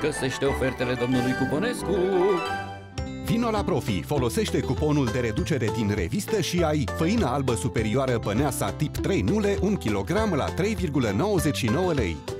Găsește ofertele domnului Cuponescu. Vino la Profi, folosește cuponul de reducere din revistă și ai făină albă superioară Băneasa tip 3 nule 1 kg la 3,99 lei.